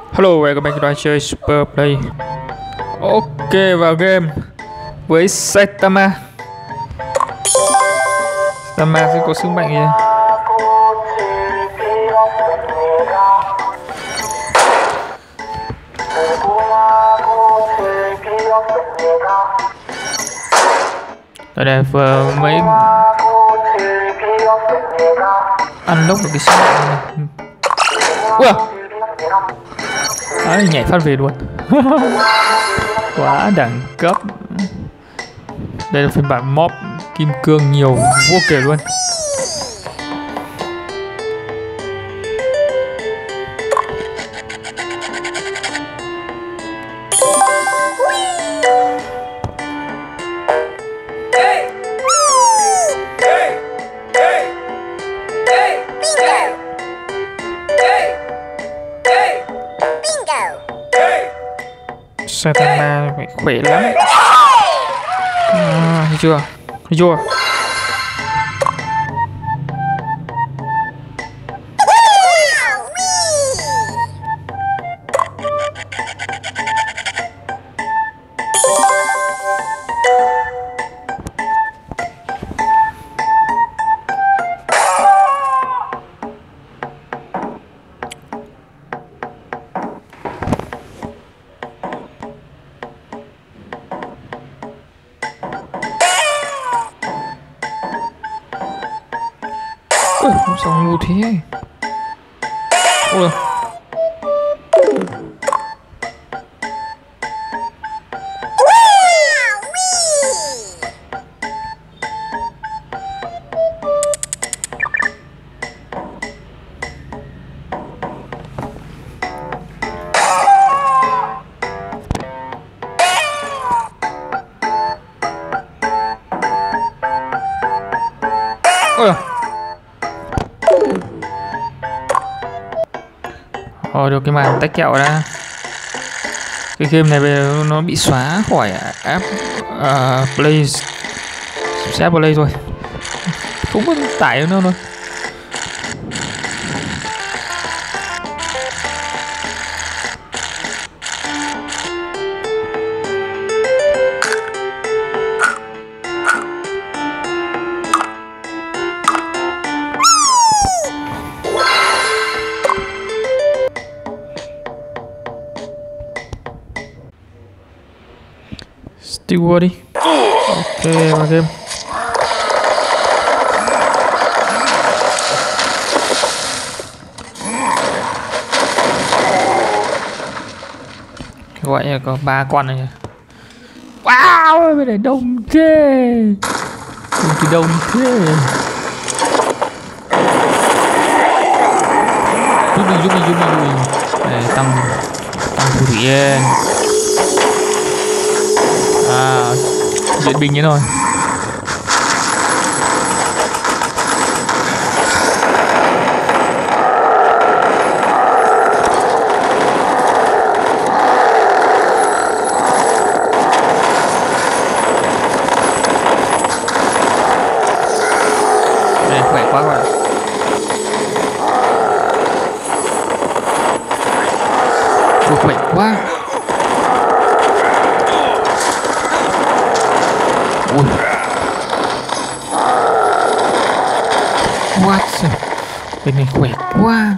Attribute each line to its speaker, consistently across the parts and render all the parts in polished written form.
Speaker 1: Hello và các bạn đang chơi Super Play. Ok, vào game với Saitama. Saitama sẽ có sức mạnh gì? Ở đây vừa mới unlock được cái sức mạnh này. Wow. Đấy, nhảy phát về luôn. Quá đẳng cấp. Đây là phiên bản mob kim cương nhiều vô kể luôn. Saitama phải khỏe lắm. Thấy chưa? Thấy chưa? Ôi, sao ngu thế? Ôi. Ôi. Được cái màn tách kẹo ra. Cái game này bây giờ nó bị xóa khỏi app Play, sẽ Play rồi, không có tải nữa thôi. Steward đi. Ok, vào game. Gọi là có 3 con này. Wow, bên này đông thế. Đông thế. Giúp đi. Đây, tăng thủ thủy. Duyệt binh như thôi. Đây, khỏe quá rồi. Khỏe quá. Ui. What? Bên này khỏe quá.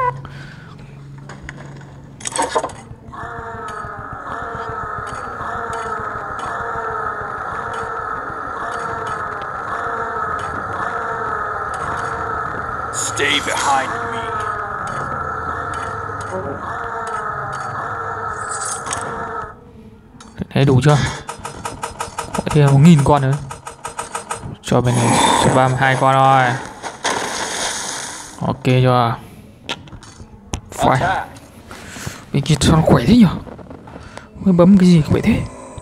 Speaker 2: Stay behind me.
Speaker 1: Thế đủ chưa? Thì 1000 con nữa. Cho bên này spam 2 con rồi. Ok chưa? Phải. Bên kia sao nó khỏe thế nhỉ? Mới bấm cái gì khỏe thế?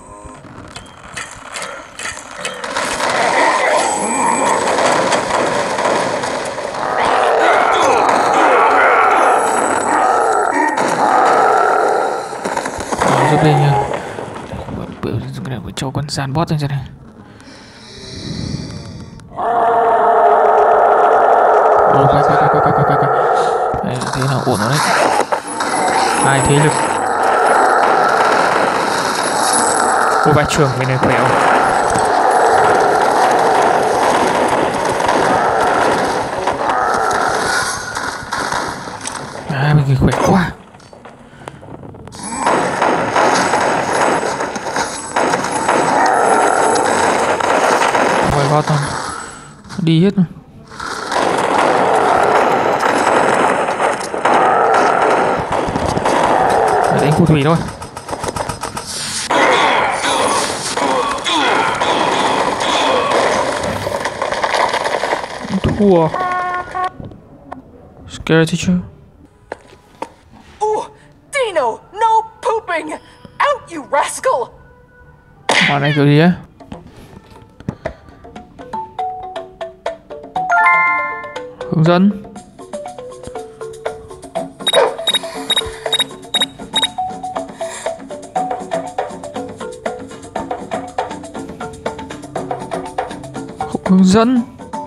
Speaker 1: Giúp đây nha. Cái này phải cho con sàn bot lên trên này. Đấy, thế là ổn rồi đấy. Hai thế lực. Cô vai trưởng bên này khỏe không? Bên kia khỏe quá. Quay vào toàn đi hết rồi. Phải đánh phù thủy thôi. Thua. Scary teacher.
Speaker 3: Ooh, Dino, no pooping! Out, you rascal!
Speaker 1: Mà này kiểu gì á? Hướng dẫn. Không hướng dẫn.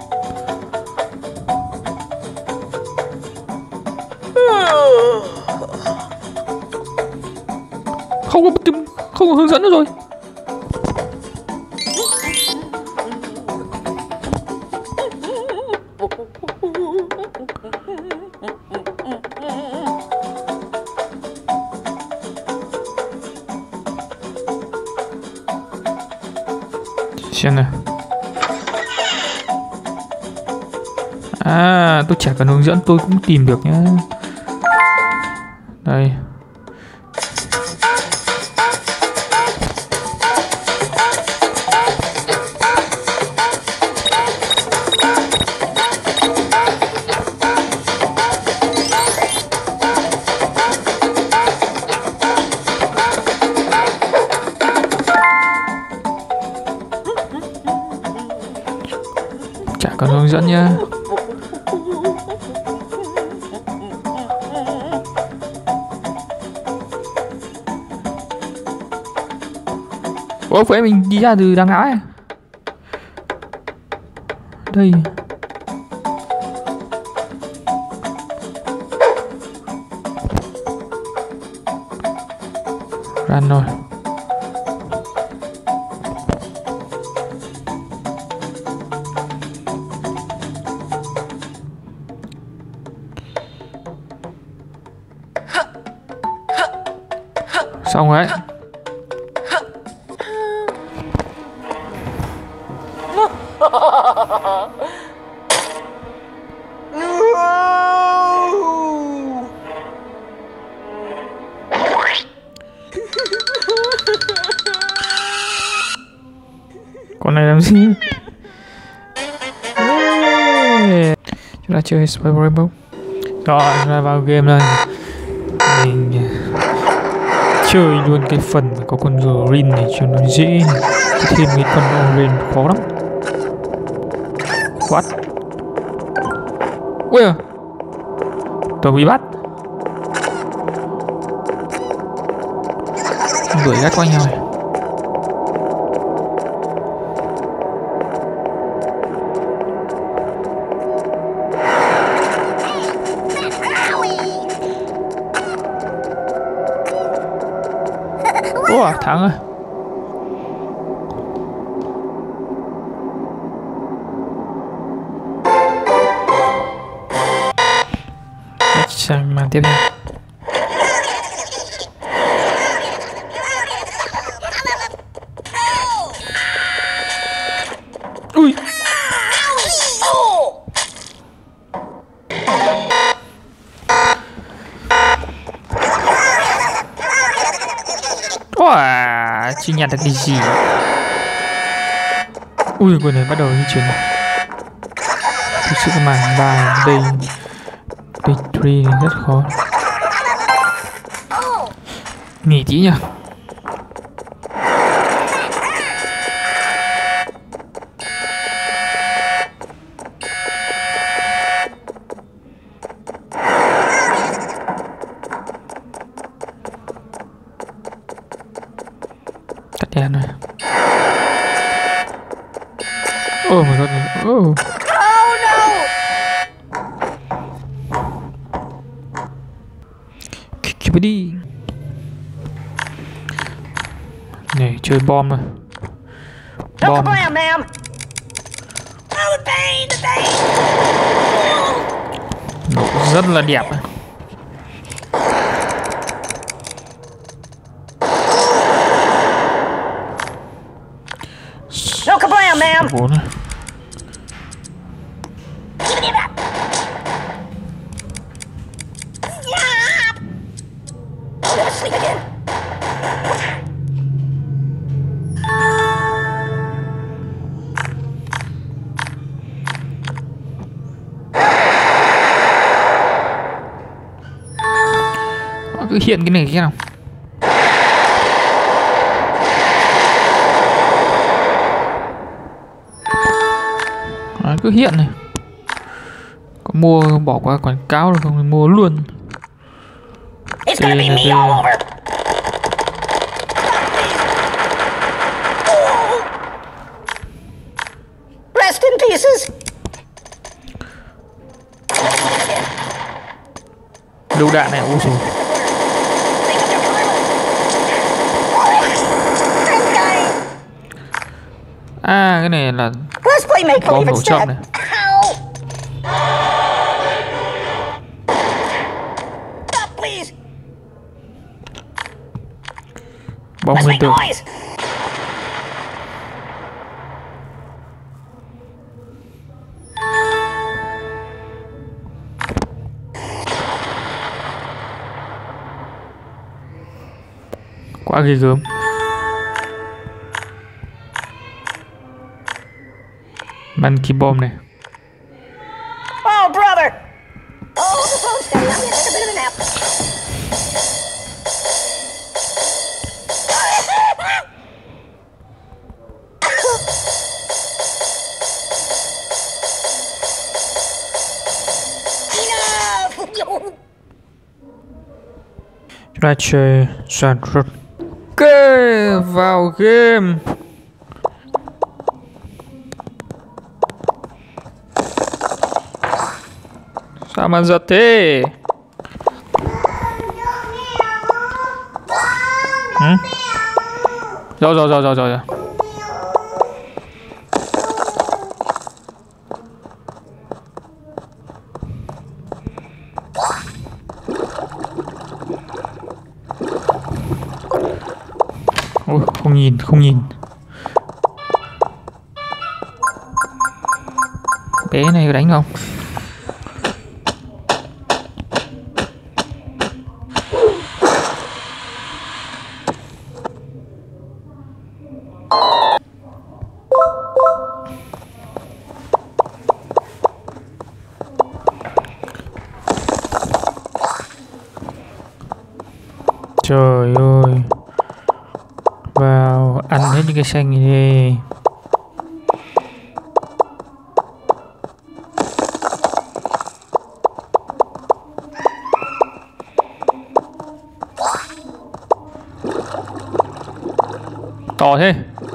Speaker 1: Không có hướng dẫn nữa rồi. Xem nào. À, tôi chả cần hướng dẫn tôi cũng tìm được nhá. Đây. Chả cần hướng dẫn nhá. Ủa, phải mình đi ra từ đằng nào ấy? Đây. Run rồi. Xong rồi đấy. Con này làm gì? Chúng ta chơi Spy Rainbow. Rồi, ra vào game này. Mình chơi luôn cái phần có con green này cho nó dễ. Thêm mấy con orange khó lắm. What? Ui à, tôi bị bắt. Đuổi gắt qua nhau này. Ủa, thắng rồi. Sang màn tiếp theo. Ui. Wow, chưa nhặt được cái gì. Ui, con này bắt đầu di chuyển. Thực sự cái màn bài đây. Day 3 này rất khó. Nghỉ tí nhỉ. Tắt đèn này. Oh my god. Oh. phải đi. Này chơi bom rồi. Bom nổ rất là đẹp.
Speaker 3: No kablam, ma'am.
Speaker 1: 4
Speaker 3: Sleep again.
Speaker 1: Nó cứ hiện cái này kia nào. Nó cứ hiện này. Có mua bỏ qua quảng cáo được không thì mua luôn.
Speaker 3: It's gonna be me all over. Rest in pieces.
Speaker 1: Lưu đạn này, ôi xù. À cái này là
Speaker 3: Let's play make
Speaker 1: bom
Speaker 3: believe
Speaker 1: nổ chậm
Speaker 3: instead.
Speaker 1: này.
Speaker 3: Ow. Stop, please.
Speaker 1: Bom
Speaker 3: Let's
Speaker 1: nguyên
Speaker 3: make
Speaker 1: tử.
Speaker 3: noise.
Speaker 1: Quá ghê gớm. Monkey bom này.
Speaker 3: Oh, brother. Oh, the phone's steady. I'm gonna take a bit of a nap. Enough.
Speaker 1: Chúng ta chơi sản xuất. Ok, vào game. Sao mà giật thế? Rồi. Ôi, không nhìn. Bé này có đánh không? Trời ơi. Vào ăn hết những cái xanh này đi. To thế.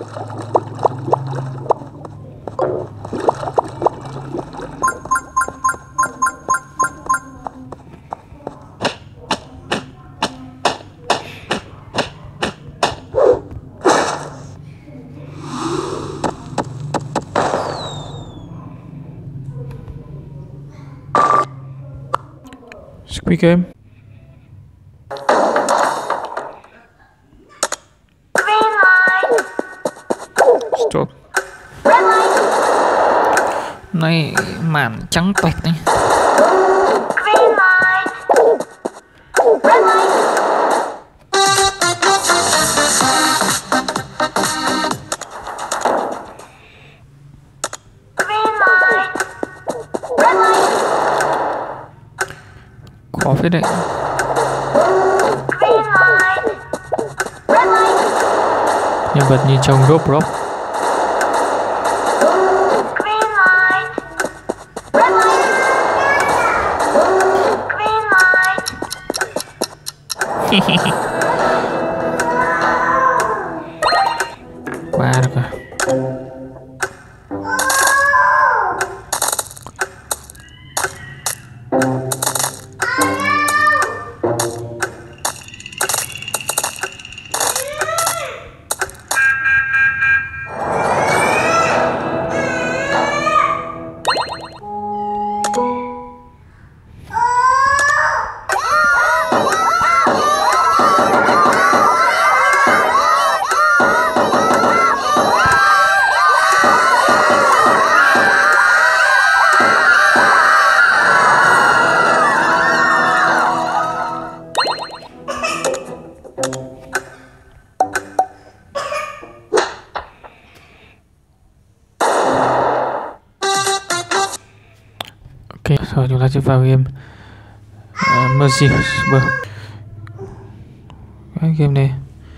Speaker 1: Squid Game. Stop. Này màn trắng toạch đấy. Khó phết đấy. Nhân vật như trong Roblox. Qua được rồi. Rồi chúng ta sẽ vào game Mercy Super. Cái game này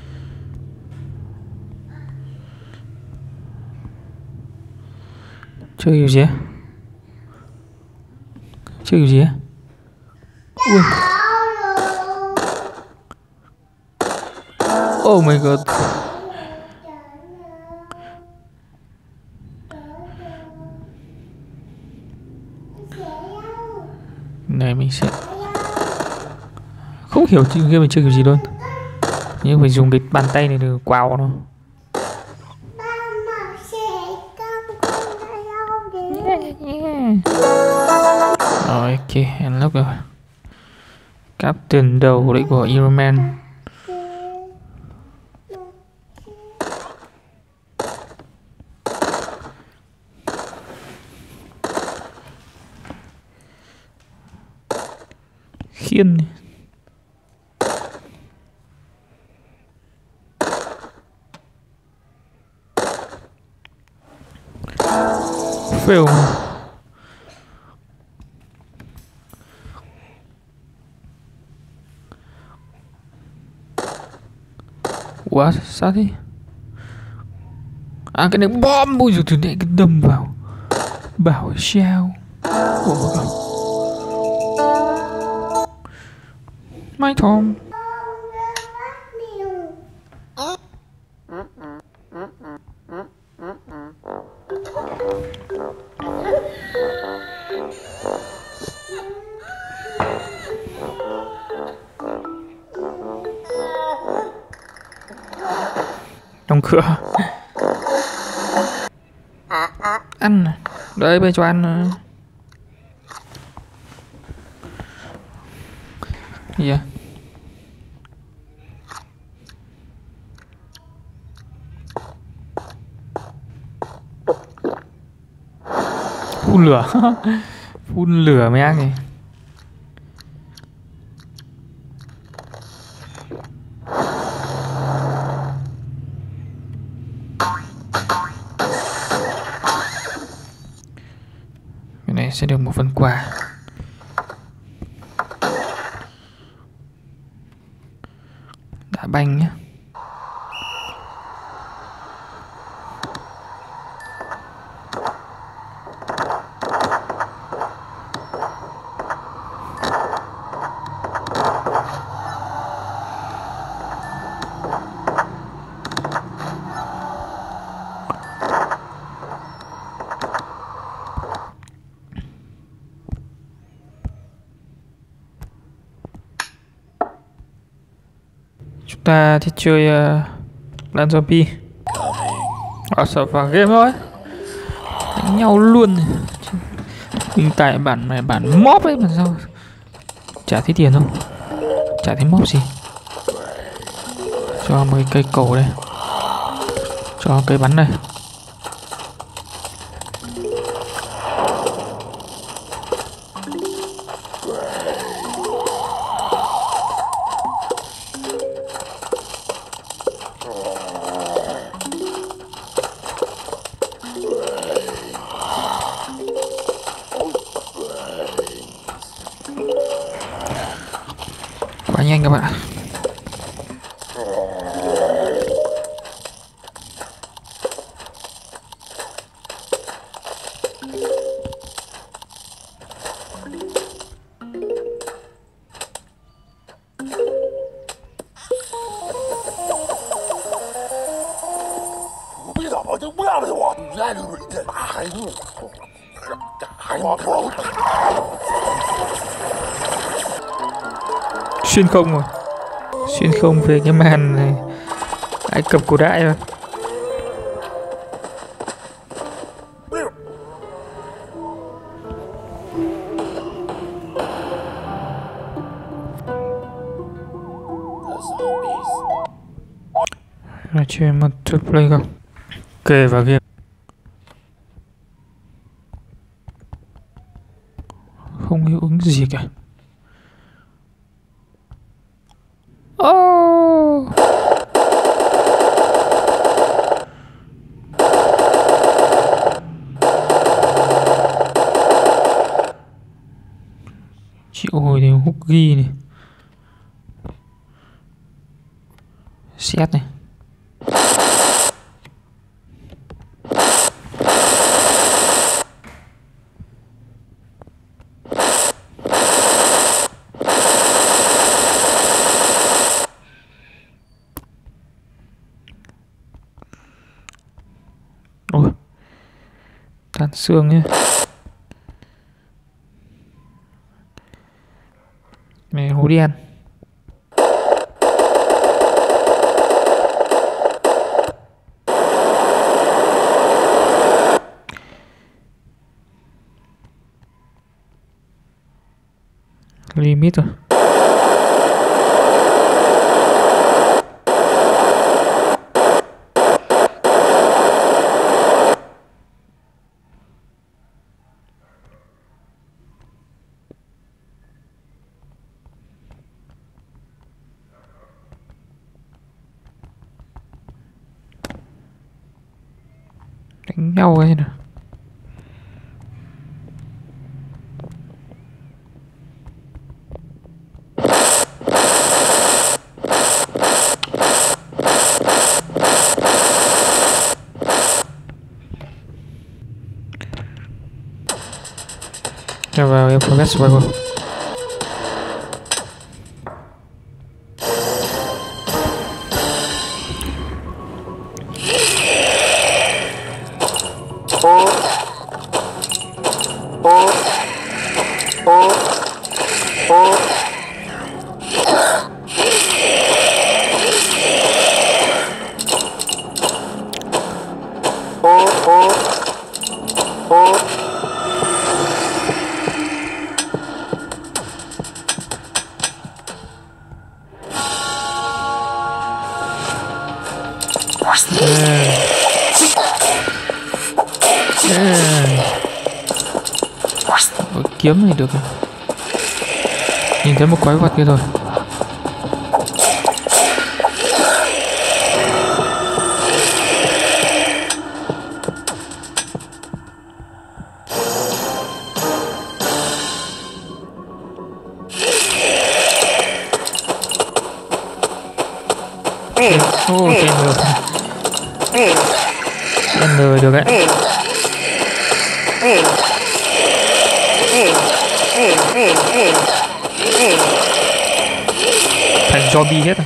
Speaker 1: chơi kiểu gì á? Chơi kiểu gì á? Ui. Oh my god. Này mình sẽ không hiểu game mình chơi kiểu gì luôn. Nhưng phải dùng cái bàn tay này để quào nó. Rồi ok, unlock rồi. Captain đầu đấy của Iron Man. Khiên. Fail. What? Sao thế? À cái này bom. Ui dồi từ nãy cái đâm vào. Bảo sao. My Tom. Đóng cửa. Ăn này. Đấy bây cho ăn này. Yeah. Phun lửa. Phun lửa mấy anh này. Cái này sẽ được một phần quà. Đá banh nhé. Chúng ta thì chơi Plan Zombie. Sợ vào game thôi. Đánh nhau luôn. Mình tại bản này bản mob ấy mà sao chả thấy tiền không? Chả thấy mob gì. Cho mấy cây cầu đây. Cho cây bắn này. Quá nhanh các bạn. Xuyên không rồi. Xuyên không về cái màn này Ai Cập cổ đại rồi. Là chơi multiplayer không? Kề vào game. Không hiệu ứng gì cả. Oh. ghi này. Xét này. Ôi, tàn xương nhé. Mẹ hố đen. Limit rồi. Đánh nhau ấy nè. Cho vào em forget survival. Kiếm này được. Nhìn thấy một quái vật kia rồi. Ô, trên được. Trên đời được đấy. Thành zombie hết rồi.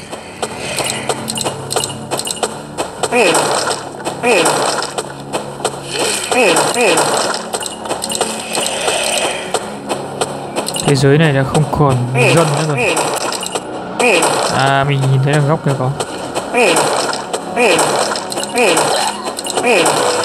Speaker 1: Thế giới này đã không còn dân nữa rồi. À, mình nhìn thấy ở góc kia có.